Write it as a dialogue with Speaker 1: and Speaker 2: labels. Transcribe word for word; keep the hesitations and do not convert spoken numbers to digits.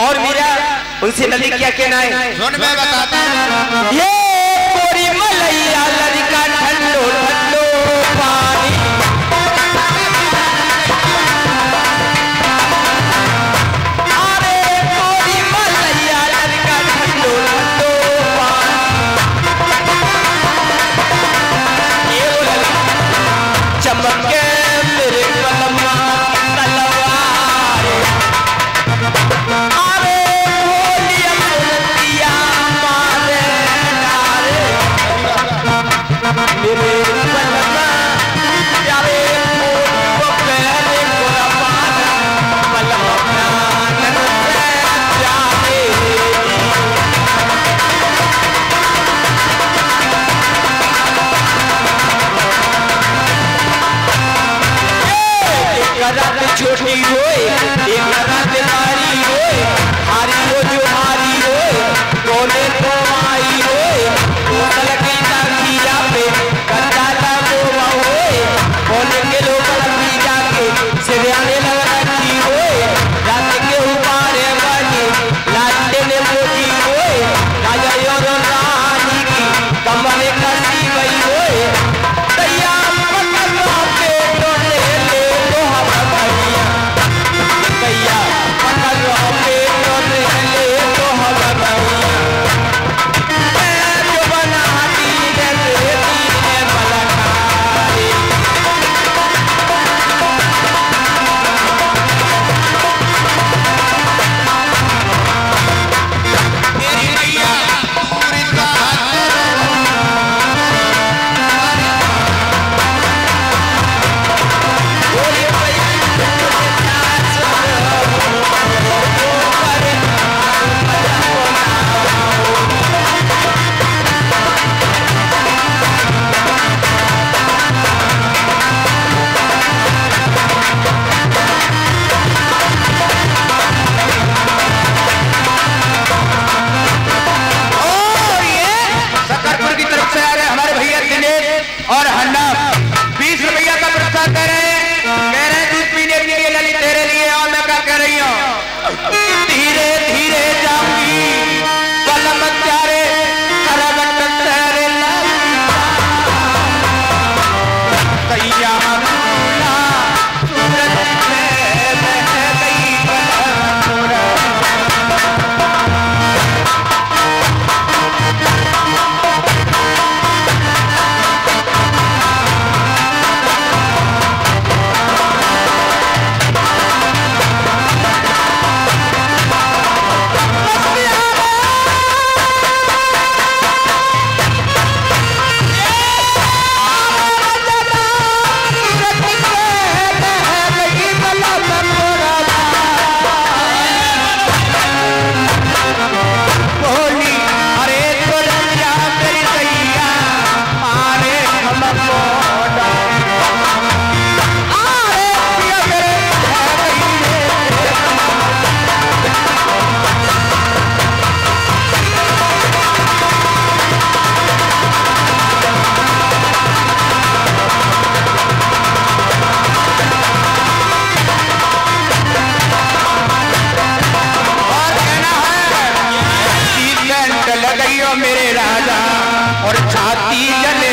Speaker 1: और मीरा उनसे लली क्या कहना है
Speaker 2: सुन मैं बताता हूँ।
Speaker 1: ये कोरी मलैया लड़का ठंडो ठंडो पानी अरे कोरी मलैया लड़का ठंडो ठंडो पानी ये वो लली चमक के मेरे कलमा तलवार अरे होलिया मुलतिया मारे नारे मेरे कलमा प्यारे को पहले कुर्बाना कलमा प्राण से प्यारे रात छोटी रोए एक रात नारी रोए हारी हो जो हारी रोए कोने को आई रोए बोतल की खीरा पे कच्चा वो होए कोने के लोग लगी जाके सिरयाने लग रखी रोए रात के उपारे बनी लाटे ने मोटी रोए राजा और रानी की कमरे कसी गई रोए तैयार पकड़वा पे डोले ले लो हम भैया कैया पकड़वा पे डोले ले लो हम भैया जो बना दी है तेरी है मलकारी
Speaker 2: मेरी मैया पूरी सकरपुर की तरफ से आ रहे हमारे भैया दिनेश और हन्ना बीस रुपया का पुरस्कार कह रहे हैं कह रहे हैं दूध पीने के लिए लली तेरे लिए और मैं क्या कह रही हूँ धीरे धीरे जाऊंगी कलम प्यारे करवट तेरे कैया रूला सूरज में बह गई कलम बोली अरे तोड़िया मेरी कैया मारे हम मोड़ा अरे पिया मेरे और कहना है सीमेंट लगाइयो मेरे राजा और छाती जले